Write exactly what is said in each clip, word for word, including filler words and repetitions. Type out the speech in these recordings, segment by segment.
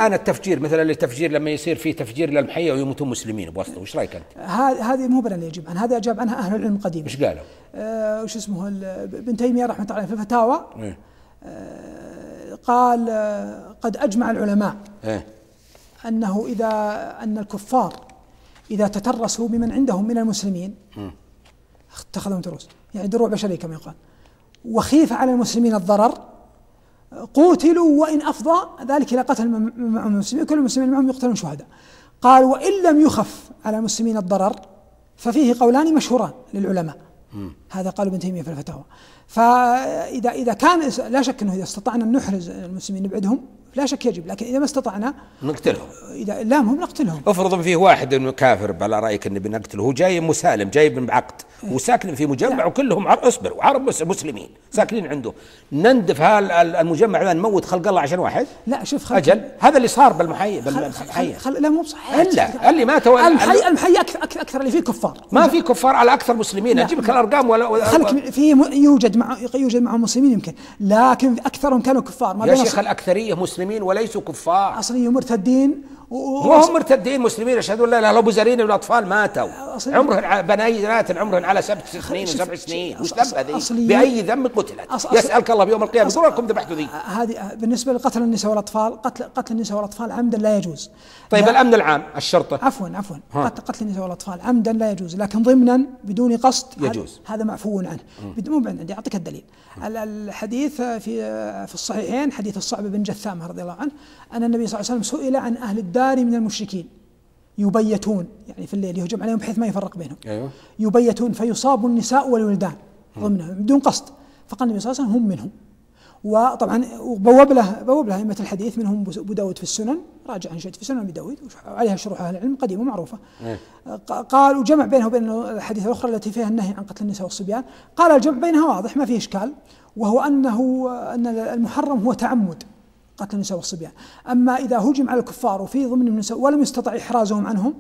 الآن التفجير مثلا التفجير لما يصير فيه تفجير للمحية ويموتون مسلمين بوسطه، وش رأيك أنت؟ هذه مو بنا اللي يجيب عن هذا، أجاب عنها أهل العلم قديما. إيش قالوا؟ آه وش اسمه ابن تيمية رحمة الله عليه في الفتاوى، إيه؟ آه قال آه قد أجمع العلماء إيه؟ أنه إذا أن الكفار إذا تترسوا بمن عندهم من المسلمين اتخذهم تروس، يعني دروع بشرية كما يقال، وخيف على المسلمين الضرر قوتلوا، وإن أفضى ذلك إلى قتل معهم المسلمين، كل المسلمين معهم يقتلون شهداء. قال وإن لم يخف على المسلمين الضرر ففيه قولان مشهوران للعلماء. م. هذا قال ابن تيمية في الفتاوى. فإذا إذا كان لا شك أنه إذا استطعنا أن نحرز المسلمين نبعدهم لا شك يجب، لكن إذا ما استطعنا نقتلهم. إذا لا هم نقتلهم. افرض فيه واحد إنه كافر على رأيك إنه بنقتله، هو جاي مسالم جاي من بعقد إيه؟ وساكن في مجمع لا. وكلهم عرب، اصبر وعرب مسلمين ساكنين عنده، نندف هالمجمع ذا نموت خلق الله عشان واحد؟ لا شوف خل... أجل هذا اللي صار بالمحية بالمحية. خل... لا مو بصحيح. إلا اللي ماتوا المحية المحية أكثر, أكثر اللي فيه كفار، ما في كفار على أكثر مسلمين. أجيب لك الأرقام ولا خلك في يوجد مع يوجد معهم مسلمين يمكن، لكن أكثرهم كانوا كفار. ما يا شيخ الأكثرية مسلمين وليسوا كفار، أصلي مرتدين مو هم مرتدين مسلمين يشهدون لا اله الا الله، زارين والاطفال ماتوا عمرهم بنات عمرهم على سبع سنين وسبع سنين، وش ذنب هذه؟ باي ذنب قتلت؟ يسالك الله بيوم القيامه دوركم ذبحتوا ذي. هذه بالنسبه لقتل النساء والاطفال، قتل قتل النساء والاطفال عمدا لا يجوز. طيب الامن العام الشرطه عفوا عفوا قتل, قتل النساء والاطفال عمدا لا يجوز، لكن ضمنا بدون قصد يجوز، هذا معفو عنه. مو عندي اعطيك الدليل. الحديث في في الصحيحين حديث الصعب بن جثامه رضي الله عنه ان النبي صلى الله عليه وسلم سئل عن اهل الدار من المشركين يبيتون، يعني في الليل يهجم عليهم بحيث ما يفرق بينهم. أيوة. يبيتون فيصاب النساء والولدان ضمنهم بدون قصد، فقال النبي صلى الله عليه وسلم هم منهم. وطبعا بوب له بوب له ائمه الحديث منهم ابو داود في السنن، راجع عن شيء في سنن ابي داود عليها شروح اهل العلم قديمه معروفه. أيوة. قال وجمع بينه وبين الحديث الاخرى التي فيها النهي عن قتل النساء والصبيان، قال الجمع بينها واضح ما فيه اشكال، وهو انه ان المحرم هو تعمد قتل النساء والصبيان. أما إذا هجم على الكفار وفي ضمن النساء ولم يستطع إحرازهم عنهم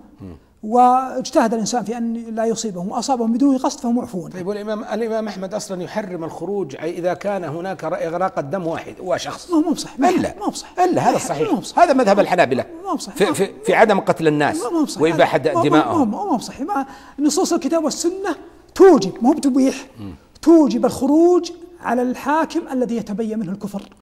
واجتهد الإنسان في أن لا يصيبهم وأصابهم بدون قصد فهم معفون. طيب والإمام الإمام أحمد أصلا يحرم الخروج إذا كان هناك إغراق الدم واحد وشخص. ما هو بصح إلا ما هو بصح إلا هذا الصحيح، هذا مذهب الحنابلة في, في في عدم قتل الناس وإباحة دمائهم. ما هو بصح، نصوص الكتاب والسنة توجب، مو بتبيح، توجب الخروج على الحاكم الذي يتبين منه الكفر.